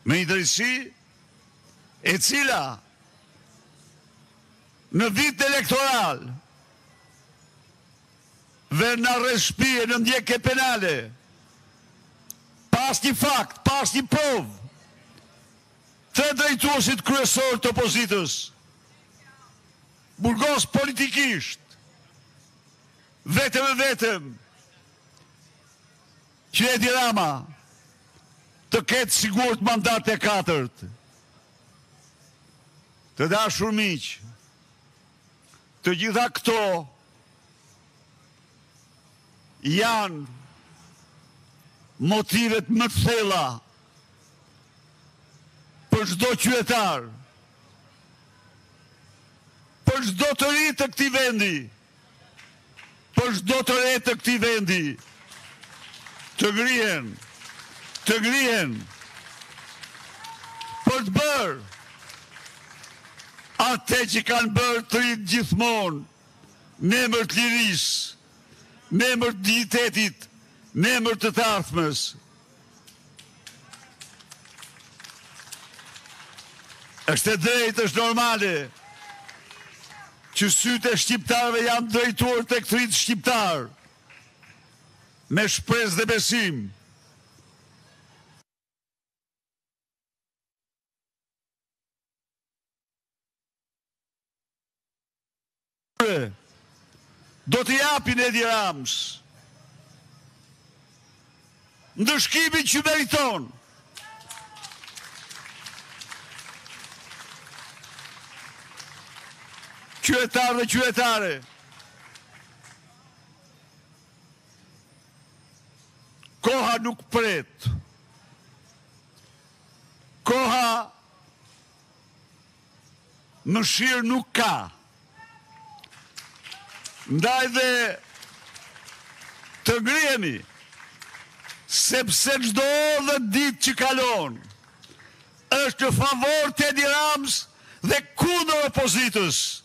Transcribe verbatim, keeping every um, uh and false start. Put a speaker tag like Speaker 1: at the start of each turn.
Speaker 1: me një drejtësi e cila në vit elektoral dhe në rreshpije, në ndjekje penale, pas një fakt, pas një provë, të drejtuesit kryesor të opozitës, burgos politikisht, vetëm e vetëm, që Edi Rama të ketë sigurt mandat e katërt. Të dashur miq, të gjitha këto janë motivet më të thella për çdo qytetar, për çdo të ri të këtij vendi, për çdo të re të këtij vendi, të ngrihen, të ngrihen për të bërë atë që kanë bërë të rinjt gjithmonë, në emër të lirisë, në emër të dignitetit, në emër të të ardhmes. Është e drejtë, është normale që sytë e shqiptarëve janë drejtuar tek të rinjt shqiptar, me shpresë dhe besim. Do të japin Edi Ramës ndëshkimin që meriton. Qytetar dhe qytetare, koha nuk pret. Koha mëshirë nuk ka. Ndaj dhe të ngrihemi, sepse çdo dhe ditë që kalon është në favor të Edi Ramës dhe kundër opozitës.